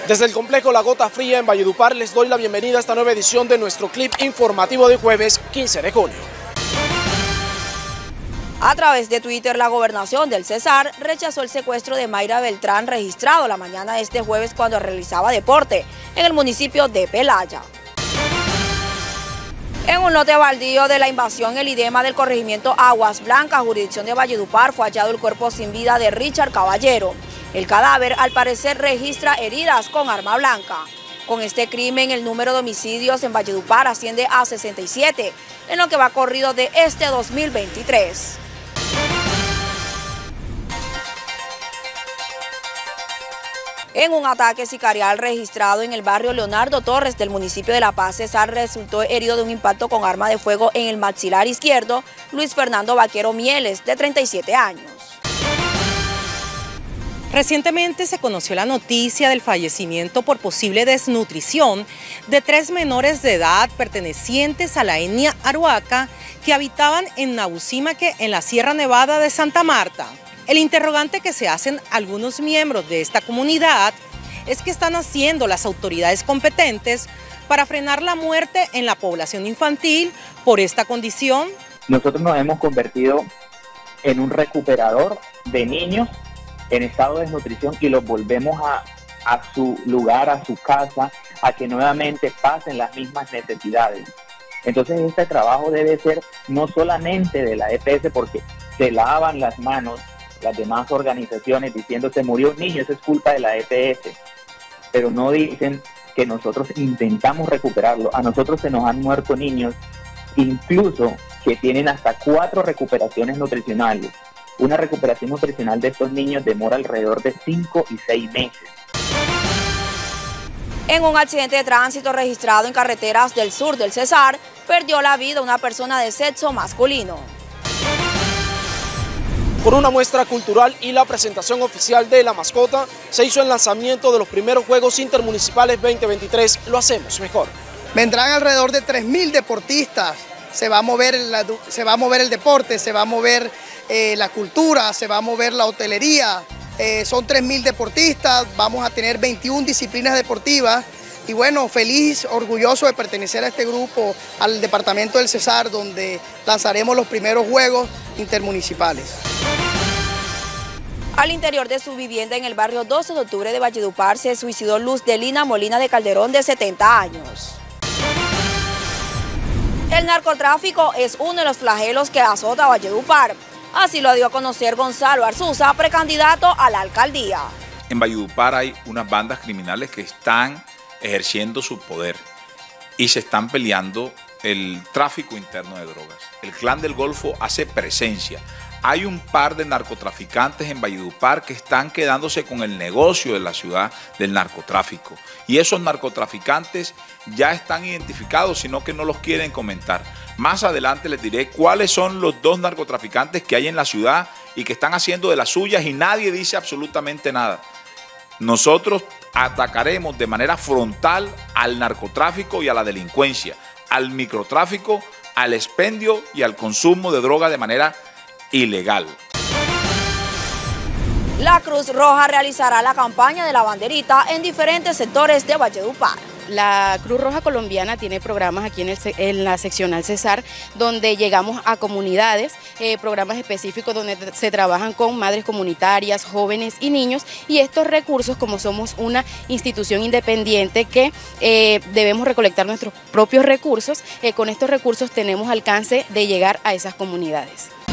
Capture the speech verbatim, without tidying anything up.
Desde el complejo La Gota Fría en Valledupar les doy la bienvenida a esta nueva edición de nuestro clip informativo de jueves quince de junio. A través de Twitter, la gobernación del Cesar rechazó el secuestro de Mayra Beltrán registrado la mañana de este jueves cuando realizaba deporte en el municipio de Pelaya. En un lote baldío de la invasión El Idema del corregimiento Aguas Blancas, jurisdicción de Valledupar, fue hallado el cuerpo sin vida de Richard Caballero. El cadáver, al parecer, registra heridas con arma blanca. Con este crimen, el número de homicidios en Valledupar asciende a sesenta y siete, en lo que va corrido de este dos mil veintitrés. En un ataque sicarial registrado en el barrio Leonardo Torres del municipio de La Paz, Cesar resultó herido de un impacto con arma de fuego en el maxilar izquierdo Luis Fernando Vaquero Mieles, de treinta y siete años. Recientemente se conoció la noticia del fallecimiento por posible desnutrición de tres menores de edad pertenecientes a la etnia Aruaca que habitaban en Nabucimaque, en la Sierra Nevada de Santa Marta. El interrogante que se hacen algunos miembros de esta comunidad es qué están haciendo las autoridades competentes para frenar la muerte en la población infantil por esta condición. Nosotros nos hemos convertido en un recuperador de niños en estado de desnutrición y los volvemos a, a su lugar, a su casa, a que nuevamente pasen las mismas necesidades. Entonces este trabajo debe ser no solamente de la E P S, porque se lavan las manos las demás organizaciones diciendo se murió un niño, eso es culpa de la E P S, pero no dicen que nosotros intentamos recuperarlo. A nosotros se nos han muerto niños, incluso que tienen hasta cuatro recuperaciones nutricionales. Una recuperación nutricional de estos niños demora alrededor de cinco y seis meses. En un accidente de tránsito registrado en carreteras del sur del Cesar, perdió la vida una persona de sexo masculino. Con una muestra cultural y la presentación oficial de la mascota, se hizo el lanzamiento de los primeros Juegos Intermunicipales veinte veintitrés. Lo hacemos mejor. Vendrán alrededor de tres mil deportistas. Se va a mover, la, se va a mover el deporte, se va a mover eh, la cultura, se va a mover la hotelería. Eh, son tres mil deportistas, vamos a tener veintiuna disciplinas deportivas. Y bueno, feliz, orgulloso de pertenecer a este grupo, al departamento del Cesar, donde lanzaremos los primeros Juegos Intermunicipales. Al interior de su vivienda en el barrio doce de octubre de Valledupar se suicidó Luz Delina Molina de Calderón, de setenta años. El narcotráfico es uno de los flagelos que azota a Valledupar. Así lo dio a conocer Gonzalo Arzuza, precandidato a la alcaldía. En Valledupar hay unas bandas criminales que están ejerciendo su poder y se están peleando el tráfico interno de drogas. El Clan del Golfo hace presencia. Hay un par de narcotraficantes en Valledupar que están quedándose con el negocio de la ciudad del narcotráfico. Y esos narcotraficantes ya están identificados, sino que no los quieren comentar. Más adelante les diré cuáles son los dos narcotraficantes que hay en la ciudad y que están haciendo de las suyas y nadie dice absolutamente nada. Nosotros atacaremos de manera frontal al narcotráfico y a la delincuencia, al microtráfico, al expendio y al consumo de droga de manera ilegal. La Cruz Roja realizará la campaña de la banderita en diferentes sectores de Valledupar. La Cruz Roja Colombiana tiene programas aquí en, el, en la seccional Cesar, donde llegamos a comunidades, eh, programas específicos donde se trabajan con madres comunitarias, jóvenes y niños, y estos recursos, como somos una institución independiente que eh, debemos recolectar nuestros propios recursos, eh, con estos recursos tenemos alcance de llegar a esas comunidades.